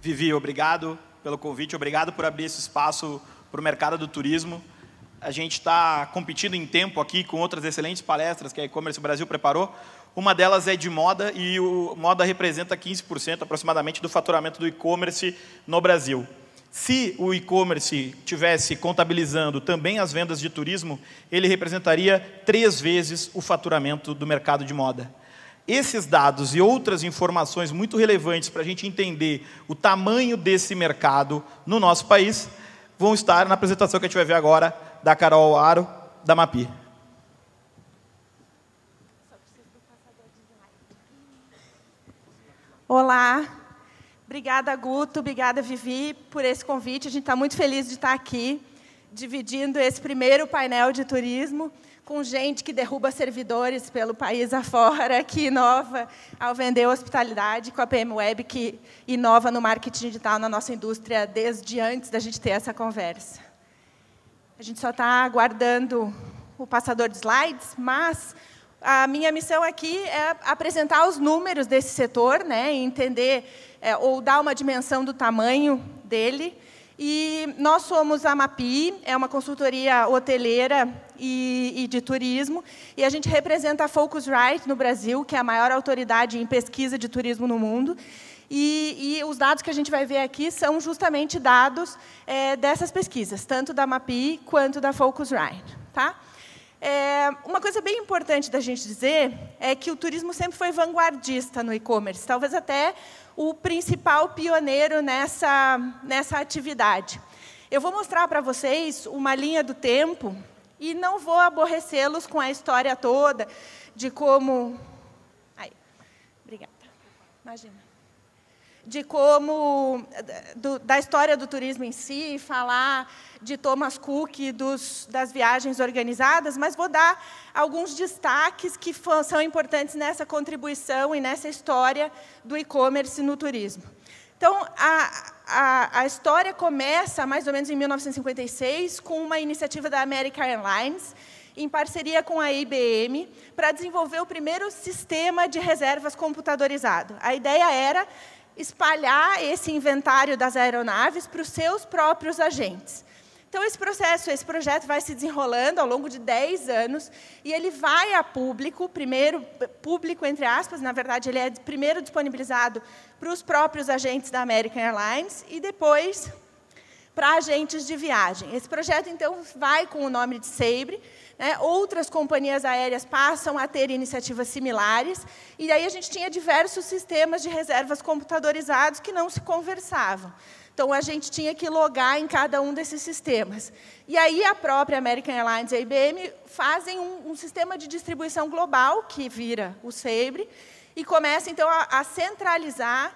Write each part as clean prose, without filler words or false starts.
Vivi, obrigado pelo convite, obrigado por abrir esse espaço para o mercado do turismo. A gente está competindo em tempo aqui com outras excelentes palestras que a E-Commerce Brasil preparou. Uma delas é de moda e o moda representa 15% aproximadamente do faturamento do e-commerce no Brasil. Se o e-commerce tivesse contabilizando também as vendas de turismo, ele representaria 3 vezes o faturamento do mercado de moda. Esses dados e outras informações muito relevantes para a gente entender o tamanho desse mercado no nosso país vão estar na apresentação que a gente vai ver agora da Carol Aro, da MAPI. Olá, obrigada Guto, obrigada Vivi por esse convite. A gente está muito feliz de estar aqui, dividindo esse primeiro painel de turismo com gente que derruba servidores pelo país afora, que inova ao vender hospitalidade, com a PM Web, que inova no marketing digital na nossa indústria desde antes da gente ter essa conversa. A gente só está aguardando o passador de slides, mas a minha missão aqui é apresentar os números desse setor, né, entender ou dar uma dimensão do tamanho dele. E nós somos a MAPI, é uma consultoria hoteleira e de turismo, e a gente representa a Focusrite no Brasil, que é a maior autoridade em pesquisa de turismo no mundo. E os dados que a gente vai ver aqui são justamente dados dessas pesquisas, tanto da MAPI quanto da Focusrite. Tá? Uma coisa bem importante da gente dizer é que o turismo sempre foi vanguardista no e-commerce, talvez até o principal pioneiro nessa atividade. Eu vou mostrar para vocês uma linha do tempo e não vou aborrecê-los com a história toda de como... Aí, obrigada. Imagina. De como, da história do turismo em si, falar de Thomas Cook, das viagens organizadas, mas vou dar alguns destaques que são importantes nessa contribuição e nessa história do e-commerce no turismo. Então, a história começa, mais ou menos em 1956, com uma iniciativa da American Airlines, em parceria com a IBM, para desenvolver o primeiro sistema de reservas computadorizado. A ideia era espalhar esse inventário das aeronaves para os seus próprios agentes. Então, esse projeto vai se desenrolando ao longo de 10 anos, e ele vai a público, primeiro, público entre aspas, na verdade, ele é primeiro disponibilizado para os próprios agentes da American Airlines, e depois para agentes de viagem. Esse projeto, então, vai com o nome de Sabre, né? Outras companhias aéreas passam a ter iniciativas similares, e aí a gente tinha diversos sistemas de reservas computadorizados que não se conversavam. Então, a gente tinha que logar em cada um desses sistemas. E aí, a própria American Airlines e a IBM fazem um sistema de distribuição global, que vira o Sabre, e começa, então, a centralizar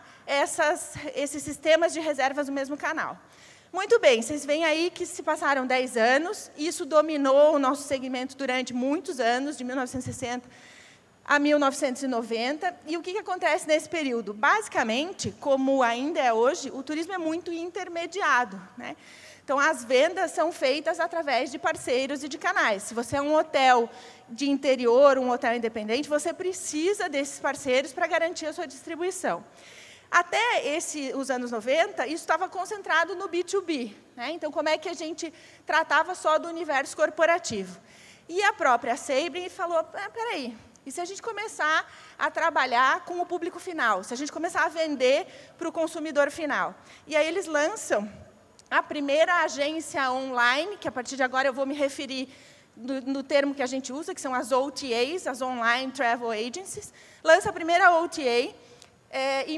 esses sistemas de reservas no mesmo canal. Muito bem, vocês veem aí que se passaram 10 anos, isso dominou o nosso segmento durante muitos anos, de 1960 a 1990. E o que acontece nesse período? Basicamente, como ainda é hoje, o turismo é muito intermediado, né? Então, as vendas são feitas através de parceiros e de canais. Se você é um hotel de interior, um hotel independente, você precisa desses parceiros para garantir a sua distribuição. Até os anos 90, isso estava concentrado no B2B. Né? Então, como é que a gente tratava só do universo corporativo? E a própria Sabre falou, espera aí, e se a gente começar a trabalhar com o público final? Se a gente começar a vender para o consumidor final? E aí eles lançam a primeira agência online, que a partir de agora eu vou me referir no termo que a gente usa, que são as OTAs, as Online Travel Agencies, lança a primeira OTA, em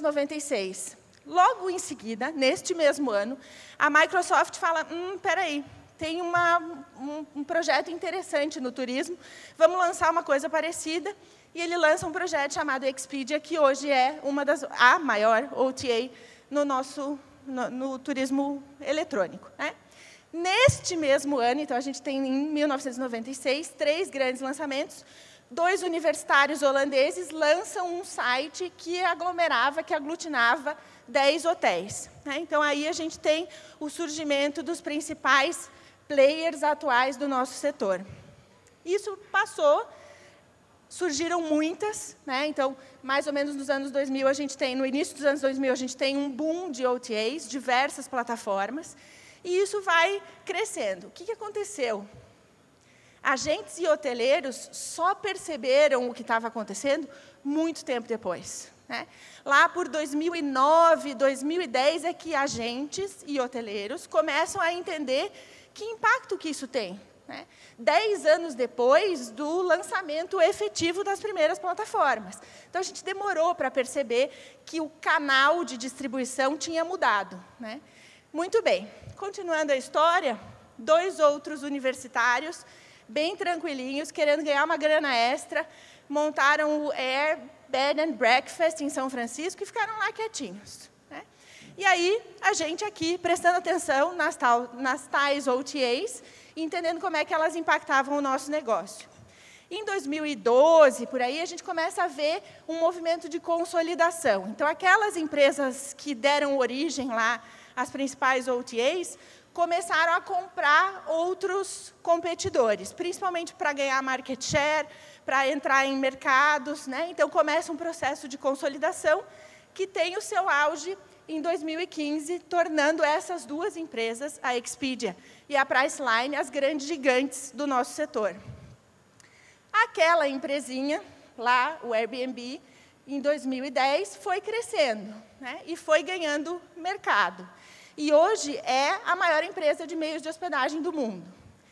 1996. Logo em seguida, neste mesmo ano, a Microsoft fala, espera aí, tem um projeto interessante no turismo, vamos lançar uma coisa parecida, e ele lança um projeto chamado Expedia, que hoje é a maior OTA no turismo eletrônico. Né? Neste mesmo ano, então, a gente tem, em 1996, 3 grandes lançamentos. 2 universitários holandeses lançam um site que aglutinava 10 hotéis. Né? Então, aí a gente tem o surgimento dos principais players atuais do nosso setor. Isso passou, surgiram muitas, né? Então, mais ou menos nos anos 2000, no início dos anos 2000, a gente tem um boom de OTAs, diversas plataformas, e isso vai crescendo. O que aconteceu? Agentes e hoteleiros só perceberam o que estava acontecendo muito tempo depois, né? Lá por 2009, 2010, é que agentes e hoteleiros começam a entender que impacto que isso tem, né? 10 anos depois do lançamento efetivo das primeiras plataformas. Então, a gente demorou para perceber que o canal de distribuição tinha mudado, né? Muito bem. Continuando a história, 2 outros universitários, bem tranquilinhos, querendo ganhar uma grana extra, montaram o Air Bed and Breakfast em São Francisco e ficaram lá quietinhos, né? E aí, a gente aqui, prestando atenção nas tais OTAs, entendendo como é que elas impactavam o nosso negócio. Em 2012, por aí, a gente começa a ver um movimento de consolidação. Então, aquelas empresas que deram origem lá às principais OTAs, começaram a comprar outros competidores, principalmente para ganhar market share, para entrar em mercados, né? Então, começa um processo de consolidação que tem o seu auge em 2015, tornando essas 2 empresas, a Expedia e a Priceline, as grandes gigantes do nosso setor. Aquela empresinha, lá, o Airbnb, em 2010, foi crescendo, né? E foi ganhando mercado. E hoje é a maior empresa de meios de hospedagem do mundo.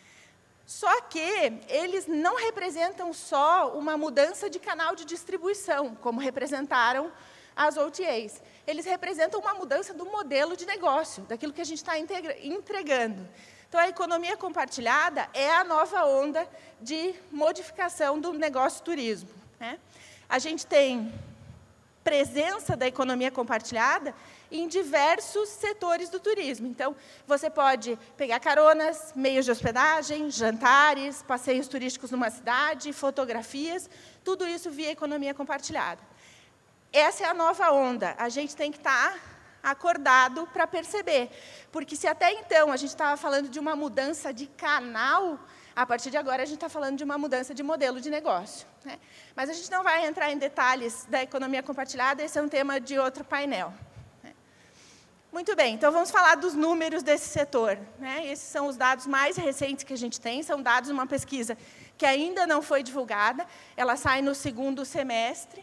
Só que eles não representam só uma mudança de canal de distribuição, como representaram as OTAs. Eles representam uma mudança do modelo de negócio, daquilo que a gente está entregando. Então, a economia compartilhada é a nova onda de modificação do negócio turismo, né? A gente tem presença da economia compartilhada em diversos setores do turismo. Então, você pode pegar caronas, meios de hospedagem, jantares, passeios turísticos numa cidade, fotografias, tudo isso via economia compartilhada. Essa é a nova onda. A gente tem que estar acordado para perceber. Porque se até então a gente estava falando de uma mudança de canal, a partir de agora a gente está falando de uma mudança de modelo de negócio, né? Mas a gente não vai entrar em detalhes da economia compartilhada, esse é um tema de outro painel, né? Muito bem, então vamos falar dos números desse setor, né? Esses são os dados mais recentes que a gente tem, são dados de uma pesquisa que ainda não foi divulgada, ela sai no 2º semestre.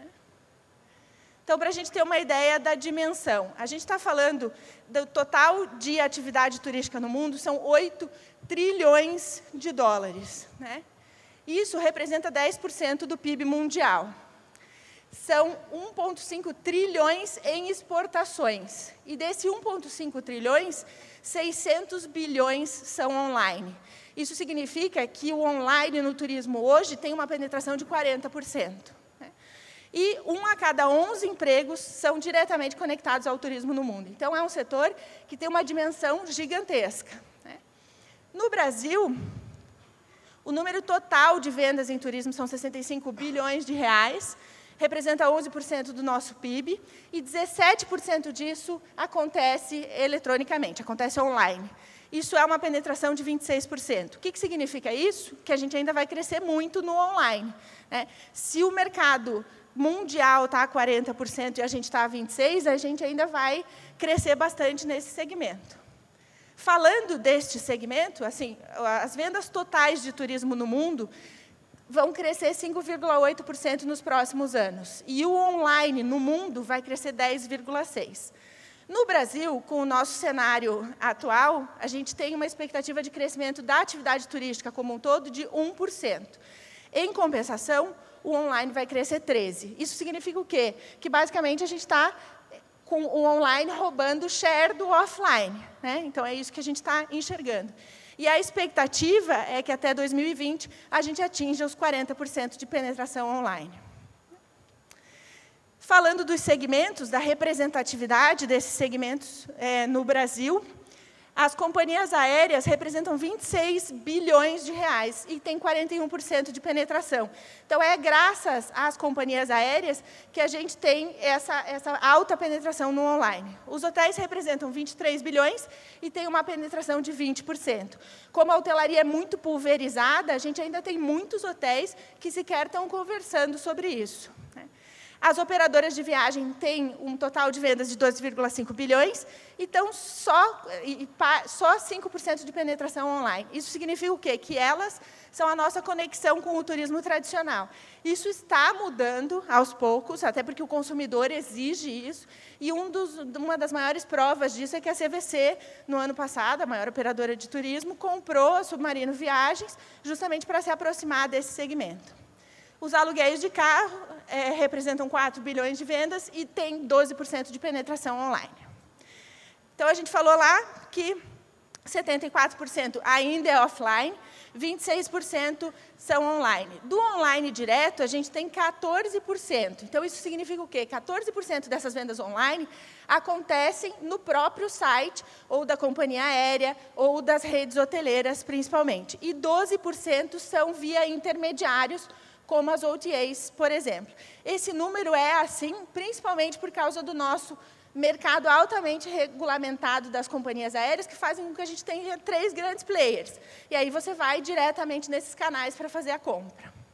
Então, para a gente ter uma ideia da dimensão, a gente está falando do total de atividade turística no mundo, são 8 trilhões de dólares, né? Isso representa 10% do PIB mundial. São 1,5 trilhões em exportações. E desse 1,5 trilhões, 600 bilhões são online. Isso significa que o online no turismo hoje tem uma penetração de 40%. E 1 a cada 11 empregos são diretamente conectados ao turismo no mundo. Então, é um setor que tem uma dimensão gigantesca, né? No Brasil, o número total de vendas em turismo são 65 bilhões de reais, representa 11% do nosso PIB, e 17% disso acontece eletronicamente, acontece online. Isso é uma penetração de 26%. O que significa isso? Que a gente ainda vai crescer muito no online, né? Se o mercado mundial está a 40% e a gente está a 26%, a gente ainda vai crescer bastante nesse segmento. Falando deste segmento, assim, as vendas totais de turismo no mundo vão crescer 5,8% nos próximos anos. E o online no mundo vai crescer 10,6%. No Brasil, com o nosso cenário atual, a gente tem uma expectativa de crescimento da atividade turística como um todo de 1%. Em compensação, o online vai crescer 13%. Isso significa o quê? Que, basicamente, a gente está com o online roubando o share do offline, né? Então, é isso que a gente está enxergando. E a expectativa é que, até 2020, a gente atinja os 40% de penetração online. Falando dos segmentos, da representatividade desses segmentos no Brasil, As companhias aéreas representam 26 bilhões de reais e têm 41% de penetração. Então, é graças às companhias aéreas que a gente tem essa alta penetração no online. Os hotéis representam 23 bilhões e têm uma penetração de 20%. Como a hotelaria é muito pulverizada, a gente ainda tem muitos hotéis que sequer estão conversando sobre isso. As operadoras de viagem têm um total de vendas de 12,5 bilhões e estão só 5% de penetração online. Isso significa o quê? Que elas são a nossa conexão com o turismo tradicional. Isso está mudando aos poucos, até porque o consumidor exige isso. E uma das maiores provas disso é que a CVC, no ano passado, a maior operadora de turismo, comprou a Submarino Viagens justamente para se aproximar desse segmento. Os aluguéis de carro representam 4 bilhões de vendas e têm 12% de penetração online. Então, a gente falou lá que 74% ainda é offline, 26% são online. Do online direto, a gente tem 14%. Então, isso significa o quê? 14% dessas vendas online acontecem no próprio site, ou da companhia aérea, ou das redes hoteleiras, principalmente. E 12% são via intermediários, como as OTAs, por exemplo. Esse número é assim, principalmente por causa do nosso mercado altamente regulamentado das companhias aéreas, que fazem com que a gente tenha 3 grandes players. E aí você vai diretamente nesses canais para fazer a compra.